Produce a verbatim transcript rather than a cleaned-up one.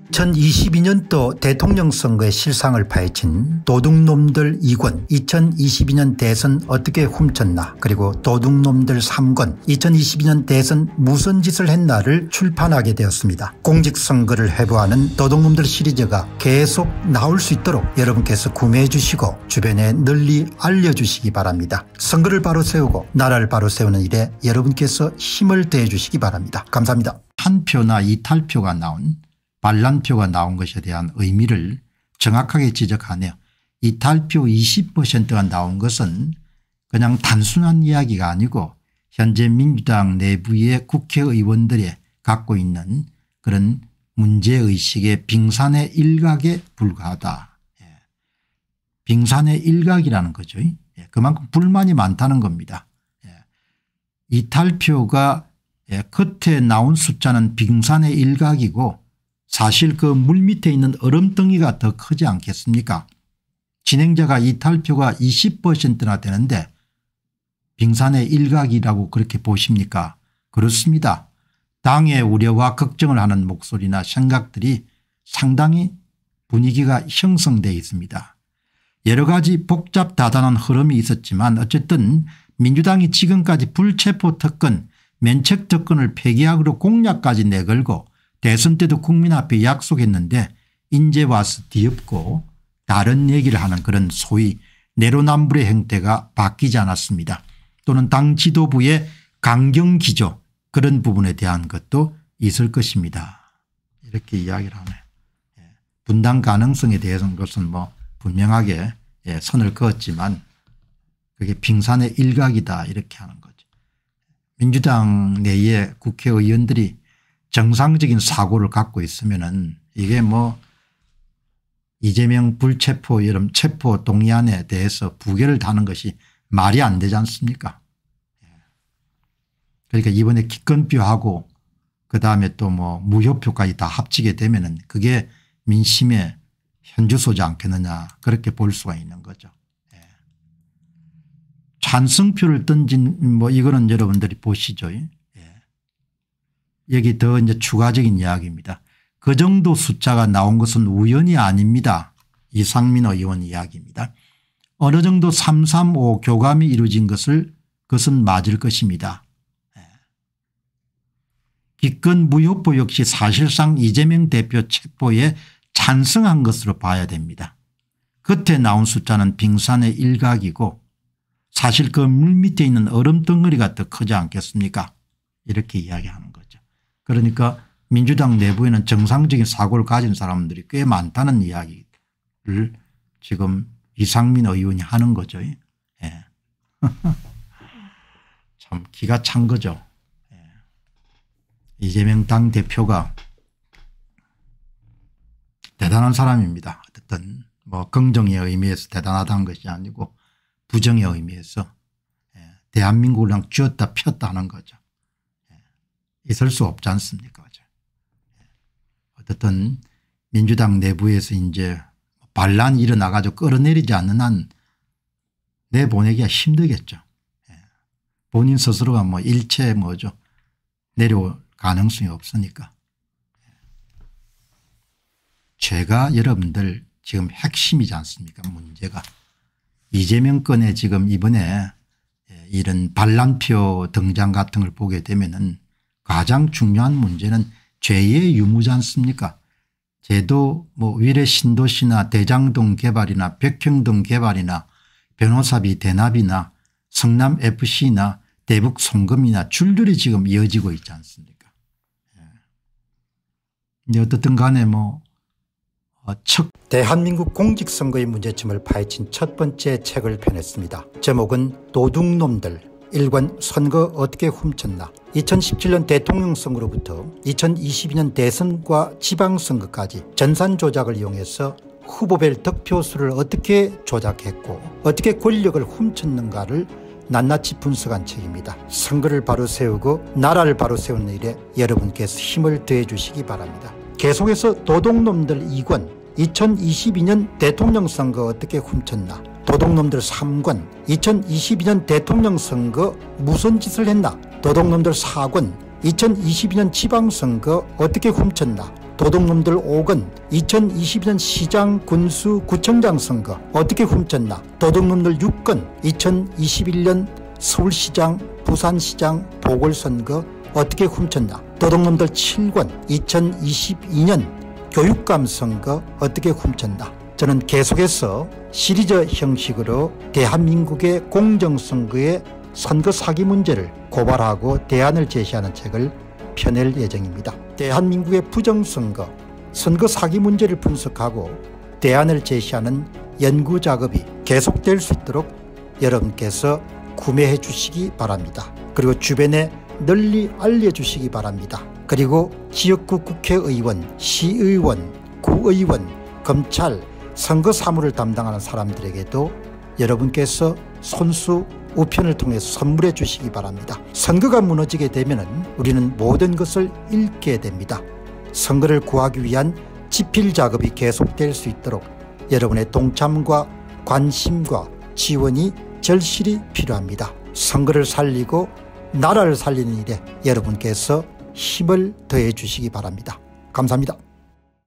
이천이십이 년도 대통령 선거의 실상을 파헤친 도둑놈들 이 권 이천이십이 년 대선 어떻게 훔쳤나 그리고 도둑놈들 삼 권 이천이십이 년 대선 무슨 짓을 했나를 출판하게 되었습니다. 공직선거를 회부하는 도둑놈들 시리즈가 계속 나올 수 있도록 여러분께서 구매해 주시고 주변에 널리 알려주시기 바랍니다. 선거를 바로 세우고 나라를 바로 세우는 일에 여러분께서 힘을 더해 주시기 바랍니다. 감사합니다. 한 표나 이탈표가 나온 반란표가 나온 것에 대한 의미를 정확하게 지적하네요. 이탈표 이십 퍼센트가 나온 것은 그냥 단순한 이야기가 아니고 현재 민주당 내부의 국회의원들이 갖고 있는 그런 문제의식의 빙산의 일각에 불과하다. 예. 빙산의 일각이라는 거죠. 예. 그만큼 불만이 많다는 겁니다. 예. 이탈표가 예. 겉에 나온 숫자는 빙산의 일각이고 사실 그 물 밑에 있는 얼음덩이가 더 크지 않겠습니까? 진행자가 이탈표가 이십 퍼센트나 되는데 빙산의 일각이라고 그렇게 보십니까? 그렇습니다. 당의 우려와 걱정을 하는 목소리나 생각들이 상당히 분위기가 형성되어 있습니다. 여러 가지 복잡다단한 흐름이 있었지만 어쨌든 민주당이 지금까지 불체포 특권, 면책 특권을 폐기하기로 공약까지 내걸고 대선 때도 국민 앞에 약속했는데 이제 와서 뒤엎고 다른 얘기를 하는 그런 소위 내로남불의 형태가 바뀌지 않았습니다. 또는 당 지도부의 강경기조 그런 부분에 대한 것도 있을 것입니다. 이렇게 이야기를 하네요. 분당 가능성에 대해서는 것은 뭐 분명하게 선을 그었지만 그게 빙산의 일각이다 이렇게 하는 거죠. 민주당 내의 국회의원들이 정상적인 사고를 갖고 있으면은 이게 뭐 이재명 불체포 이런 체포 동의안에 대해서 부결을 다는 것이 말이 안 되지 않습니까? 그러니까 이번에 기권표하고 그다음에 또 뭐 무효표까지 다 합치게 되면은 그게 민심의 현주소지 않겠느냐 그렇게 볼 수가 있는 거죠. 찬성표를 던진 뭐 이거는 여러분들이 보시죠. 여기 더 이제 추가적인 이야기입니다. 그 정도 숫자가 나온 것은 우연이 아닙니다. 이상민 의원 이야기입니다. 어느 정도 삼삼오오 교감이 이루어진 것을 그것은 맞을 것입니다. 기권 무효표 역시 사실상 이재명 대표 체포에 찬성한 것으로 봐야 됩니다. 겉에 나온 숫자는 빙산의 일각이고 사실 그 물 밑에 있는 얼음 덩어리가 더 크지 않겠습니까? 이렇게 이야기하는 거죠. 그러니까 민주당 내부에는 정상적인 사고를 가진 사람들이 꽤 많다는 이야기를 지금 이상민 의원이 하는 거죠. 예. 참 기가 찬 거죠. 예. 이재명 당대표가 대단한 사람입니다. 어쨌든 뭐 긍정의 의미에서 대단하다는 것이 아니고 부정의 의미에서 예. 대한민국을 그냥 쥐었다 폈다 하는 거죠. 있을 수 없지 않습니까? 어쨌든 민주당 내부에서 이제 반란이 일어나가지고 끌어내리지 않는 한 내보내기가 힘들겠죠. 본인 스스로가 뭐 일체 뭐죠. 내려올 가능성이 없으니까. 제가 여러분들 지금 핵심이지 않습니까? 문제가. 이재명 건에 지금 이번에 이런 반란표 등장 같은 걸 보게 되면은 가장 중요한 문제는 죄의 유무지 않습니까? 죄도 뭐 위례 신도시나 대장동 개발이나 백형동 개발이나 변호사비 대납이나 성남 에프씨나 대북 송금이나 줄줄이 지금 이어지고 있지 않습니까? 예. 어떻든 간에 뭐 첫 대한민국 공직선거의 문제점을 파헤친 첫 번째 책을 펴냈습니다. 제목은 도둑놈들 일 권 선거 어떻게 훔쳤나. 이천십칠 년 대통령 선거로부터 이천이십이 년 대선과 지방선거까지 전산 조작을 이용해서 후보별 득표수를 어떻게 조작했고 어떻게 권력을 훔쳤는가를 낱낱이 분석한 책입니다. 선거를 바로 세우고 나라를 바로 세우는 일에 여러분께서 힘을 더해 주시기 바랍니다. 계속해서 도둑놈들 이 권 이천이십이 년 대통령 선거 어떻게 훔쳤나. 도둑놈들 삼 권 이천이십이 년 대통령 선거 무슨 짓을 했나. 도둑놈들 사 권 이천이십이 년 지방선거 어떻게 훔쳤나. 도둑놈들 옥은 이천이십 년 시장 군수 구청장 선거 어떻게 훔쳤나. 도둑놈들 육 건 이천이십일 년 서울시장 부산시장 보궐선거 어떻게 훔쳤나. 도둑놈들 칠 건 이천이십이 년 교육감 선거 어떻게 훔쳤나. 저는 계속해서 시리즈 형식으로 대한민국의 공정선거의 선거 사기 문제를 고발하고 대안을 제시하는 책을 펴낼 예정입니다. 대한민국의 부정선거, 선거 사기 문제를 분석하고 대안을 제시하는 연구작업이 계속될 수 있도록 여러분께서 구매해 주시기 바랍니다. 그리고 주변에 널리 알려주시기 바랍니다. 그리고 지역구 국회의원, 시의원, 구의원, 검찰, 선거 사무를 담당하는 사람들에게도 여러분께서 손수 우편을 통해서 선물해 주시기 바랍니다. 선거가 무너지게 되면 우리는 모든 것을 잃게 됩니다. 선거를 구하기 위한 지필 작업이 계속될 수 있도록 여러분의 동참과 관심과 지원이 절실히 필요합니다. 선거를 살리고 나라를 살리는 일에 여러분께서 힘을 더해 주시기 바랍니다. 감사합니다.